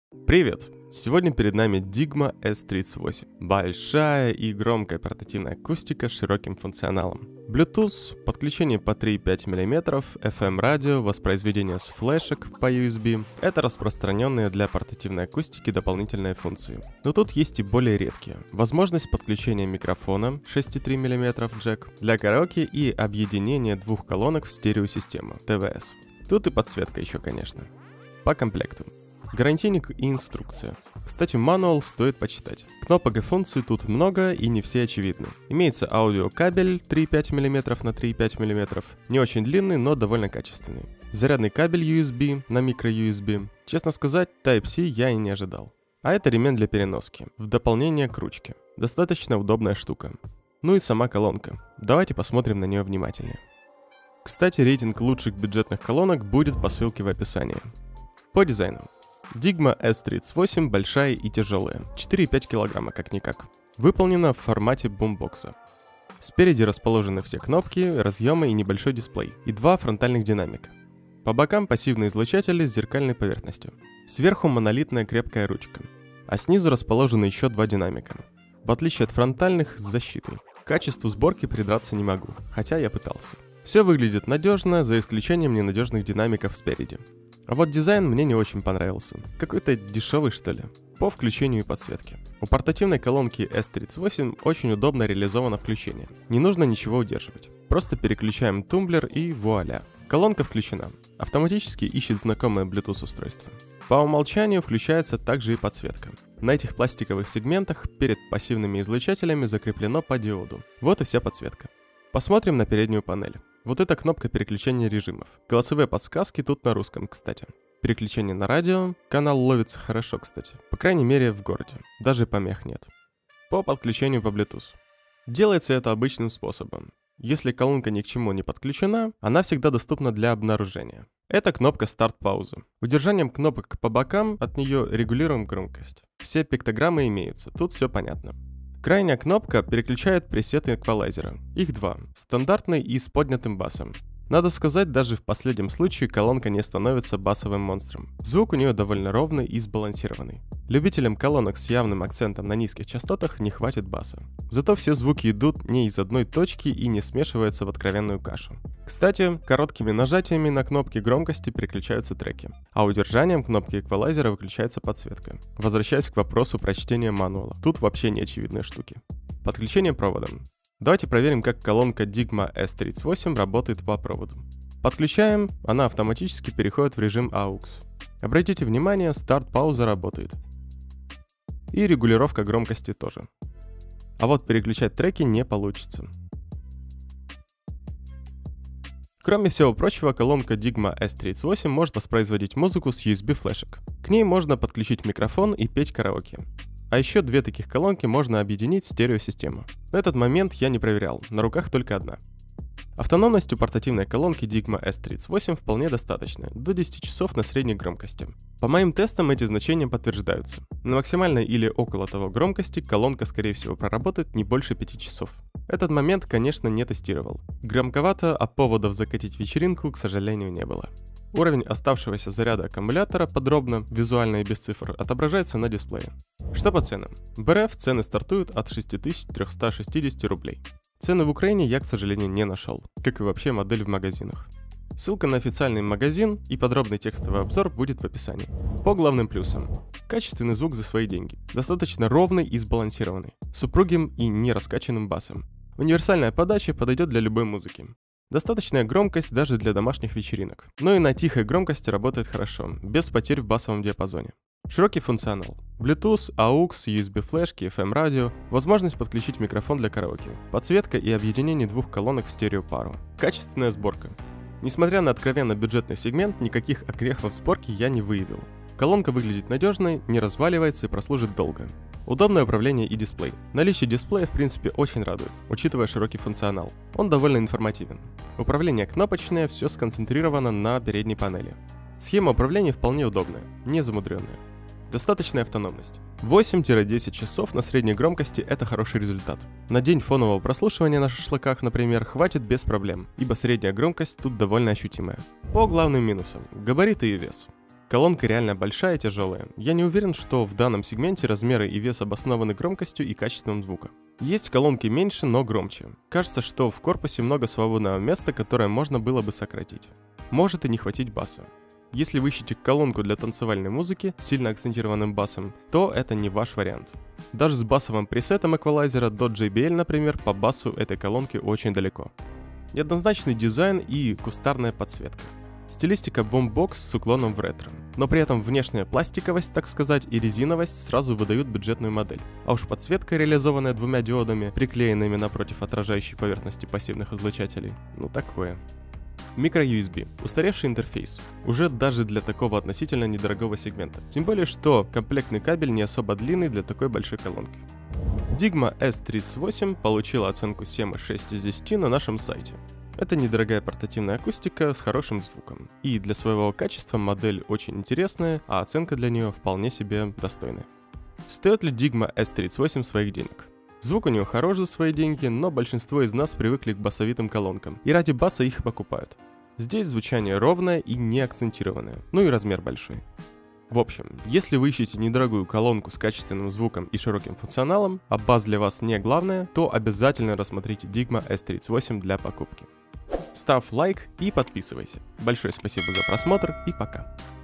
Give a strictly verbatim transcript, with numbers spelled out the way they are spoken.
Привет! Сегодня перед нами Digma эс тридцать восемь. Большая и громкая портативная акустика с широким функционалом. Bluetooth, подключение по три и пять миллиметров, эф эм-радио, воспроизведение с флешек по ю эс би — это распространенные для портативной акустики дополнительные функции. Но тут есть и более редкие. Возможность подключения микрофона шесть и три миллиметра джек для караоке и объединение двух колонок в стереосистему тэ вэ эс. Тут и подсветка еще, конечно. По комплекту. Гарантийник и инструкция. Кстати, мануал стоит почитать. Кнопок и функций тут много и не все очевидны. Имеется аудиокабель три и пять миллиметра на три и пять миллиметра, не очень длинный, но довольно качественный. Зарядный кабель ю эс би на микро-ю эс би. Честно сказать, Type-C я и не ожидал. А это ремень для переноски, в дополнение к ручке. Достаточно удобная штука. Ну и сама колонка. Давайте посмотрим на нее внимательнее. Кстати, рейтинг лучших бюджетных колонок будет по ссылке в описании. По дизайну. Digma эс тридцать восемь большая и тяжелая, четыре и пять килограмма как-никак. Выполнена в формате бумбокса. Спереди расположены все кнопки, разъемы и небольшой дисплей, и два фронтальных динамика. По бокам пассивные излучатели с зеркальной поверхностью. Сверху монолитная крепкая ручка, а снизу расположены еще два динамика. В отличие от фронтальных, с защитой. К качеству сборки придраться не могу, хотя я пытался. Все выглядит надежно, за исключением ненадежных динамиков спереди. А вот дизайн мне не очень понравился. Какой-то дешевый, что ли, по включению и подсветке. У портативной колонки эс тридцать восемь очень удобно реализовано включение. Не нужно ничего удерживать. Просто переключаем тумблер и вуаля. Колонка включена. Автоматически ищет знакомое Bluetooth устройство. По умолчанию включается также и подсветка. На этих пластиковых сегментах перед пассивными излучателями закреплено по диоду. Вот и вся подсветка. Посмотрим на переднюю панель. Вот это кнопка переключения режимов. Голосовые подсказки тут на русском, кстати. Переключение на радио. Канал ловится хорошо, кстати. По крайней мере, в городе. Даже помех нет. По подключению по Bluetooth. Делается это обычным способом. Если колонка ни к чему не подключена, она всегда доступна для обнаружения. Это кнопка старт-паузы. Удержанием кнопок по бокам от нее регулируем громкость. Все пиктограммы имеются, тут все понятно. Крайняя кнопка переключает пресеты эквалайзера. Их два. Стандартный и с поднятым басом. Надо сказать, даже в последнем случае колонка не становится басовым монстром. Звук у нее довольно ровный и сбалансированный. Любителям колонок с явным акцентом на низких частотах не хватит баса. Зато все звуки идут не из одной точки и не смешиваются в откровенную кашу. Кстати, короткими нажатиями на кнопки громкости переключаются треки, а удержанием кнопки эквалайзера выключается подсветка. Возвращаясь к вопросу прочтения мануала, тут вообще не очевидные штуки. Подключение проводом. Давайте проверим, как колонка Digma эс тридцать восемь работает по проводу. Подключаем, она автоматически переходит в режим аукс. Обратите внимание, старт-пауза работает. И регулировка громкости тоже. А вот переключать треки не получится. Кроме всего прочего, колонка Digma эс тридцать восемь может воспроизводить музыку с ю эс би флешек. К ней можно подключить микрофон и петь караоке. А еще две таких колонки можно объединить в стереосистему. На этот момент я не проверял, на руках только одна. Автономность у портативной колонки Digma эс тридцать восемь вполне достаточная, до десяти часов на средней громкости. По моим тестам эти значения подтверждаются. На максимальной или около того громкости колонка скорее всего проработает не больше пяти часов. Этот момент, конечно, не тестировал. Громковато, а поводов закатить вечеринку, к сожалению, не было. Уровень оставшегося заряда аккумулятора подробно, визуально и без цифр, отображается на дисплее. Что по ценам? В эр эф цены стартуют от шесть тысяч триста шестьдесят рублей. Цены в Украине я, к сожалению, не нашел, как и вообще модель в магазинах. Ссылка на официальный магазин и подробный текстовый обзор будет в описании. По главным плюсам. Качественный звук за свои деньги. Достаточно ровный и сбалансированный. С упругим и не раскачанным басом. Универсальная подача подойдет для любой музыки. Достаточная громкость даже для домашних вечеринок. Но и на тихой громкости работает хорошо, без потерь в басовом диапазоне. Широкий функционал. Bluetooth, аукс, ю эс би флешки, эф эм-радио, возможность подключить микрофон для караоке, подсветка и объединение двух колонок в стереопару. Качественная сборка. Несмотря на откровенно бюджетный сегмент, никаких огрехов в сборке я не выявил. Колонка выглядит надежной, не разваливается и прослужит долго. Удобное управление и дисплей. Наличие дисплея в принципе очень радует, учитывая широкий функционал. Он довольно информативен. Управление кнопочное, все сконцентрировано на передней панели. Схема управления вполне удобная, не замудренная. Достаточная автономность. восемь-десять часов на средней громкости – это хороший результат. На день фонового прослушивания на шашлыках, например, хватит без проблем, ибо средняя громкость тут довольно ощутимая. По главным минусам – габариты и вес. Колонка реально большая и тяжелая. Я не уверен, что в данном сегменте размеры и вес обоснованы громкостью и качеством звука. Есть колонки меньше, но громче. Кажется, что в корпусе много свободного места, которое можно было бы сократить. Может и не хватить баса. Если вы ищете колонку для танцевальной музыки с сильно акцентированным басом, то это не ваш вариант. Даже с басовым пресетом эквалайзера до джей би эл, например, по басу этой колонки очень далеко. Неоднозначный дизайн и кустарная подсветка. Стилистика бомбокс с уклоном в ретро. Но при этом внешняя пластиковость, так сказать, и резиновость сразу выдают бюджетную модель. А уж подсветка, реализованная двумя диодами, приклеенными напротив отражающей поверхности пассивных излучателей, ну такое. Micro-ю эс би. Устаревший интерфейс. Уже даже для такого относительно недорогого сегмента. Тем более, что комплектный кабель не особо длинный для такой большой колонки. Digma эс тридцать восемь получила оценку семь и шесть из десяти на нашем сайте. Это недорогая портативная акустика с хорошим звуком. И для своего качества модель очень интересная, а оценка для нее вполне себе достойная. Стоит ли Digma эс тридцать восемь своих денег? Звук у нее хорош за свои деньги, но большинство из нас привыкли к басовитым колонкам, и ради баса их и покупают. Здесь звучание ровное и не акцентированное, ну и размер большой. В общем, если вы ищете недорогую колонку с качественным звуком и широким функционалом, а бас для вас не главное, то обязательно рассмотрите Digma эс тридцать восемь для покупки. Ставь лайк и подписывайся. Большое спасибо за просмотр и пока.